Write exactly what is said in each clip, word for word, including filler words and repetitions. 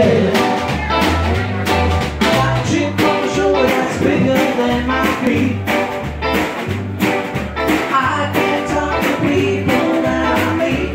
dead. Got a chip on my shoulder that's bigger than my feet. I can't talk to people that I meet.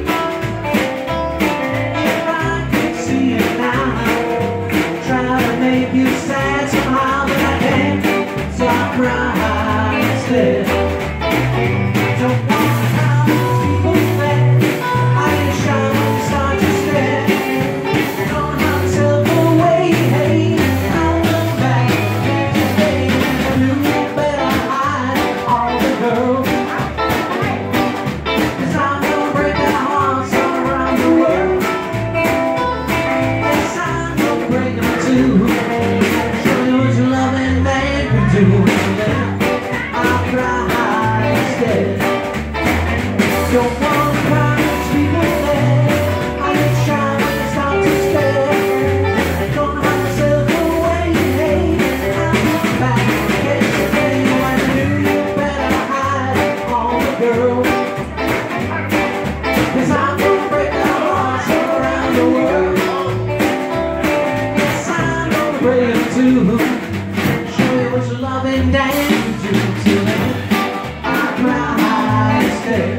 If I could see it now, try to make you sad somehow, but I can't, so I cry instead. Don't want to have people mad. I ain't shy when you start to stare. Don't have myself away, hey, I'll look back next day. I knew better hide all the girls, 'cause I'm gonna break their hearts all around the world. Yes, I'm gonna break them too. Show you what your loving man can do. I'll cry instead. Don't want to cry, there's people there. I get shy when you start to stare. Don't have myself away, hey, I'll look back yesterday. When I knew you better hide all the girls, 'cause I'm gonna break their hearts all around the world. Yes, I'm gonna break them too. Show you what your loving dad can do. Till then, I'll cry instead.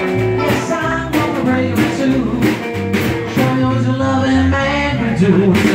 Do